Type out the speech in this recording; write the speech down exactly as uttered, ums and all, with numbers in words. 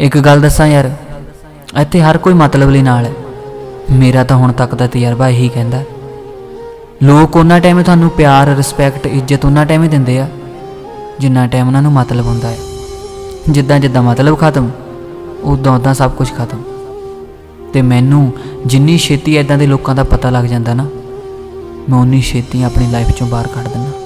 एक गल दसां यार, इत्थे हर कोई मतलब ਲਈ नाल है। मेरा तो हुण तक दा तजर्बा यही कहंदा, लोग उन्ना टाइम तुहानूं प्यार रिस्पैक्ट इज्जत उन्ना टाइम ही दिंदे आ जिन्ना टाइम उन्हां नूं मतलब हुंदा है। जिद्दां जिद्दां मतलब खत्म उदां उदां सब कुछ खत्म। तो मैनू जिन्नी छेती इदां दे लोकां दा पता लग जांदा ना, मैं उन्नी छेती अपनी लाइफ चों बाहर कढ दिंदा।